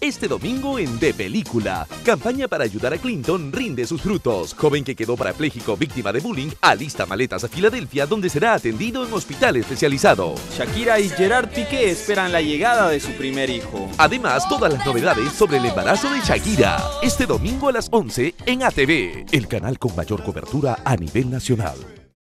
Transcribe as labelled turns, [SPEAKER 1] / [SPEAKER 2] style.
[SPEAKER 1] este domingo en De Película. Campaña para ayudar a Clinton rinde sus frutos. Joven que quedó parapléjico víctima de bullying alista maletas a Filadelfia, donde será atendido en hospital especializado.
[SPEAKER 2] Shakira y Gerard Piqué esperan la llegada de su primer hijo.
[SPEAKER 1] Además, todas las novedades sobre el embarazo de Shakira. Este domingo a las 11 en ATV, el canal con mayor cobertura a nivel nacional.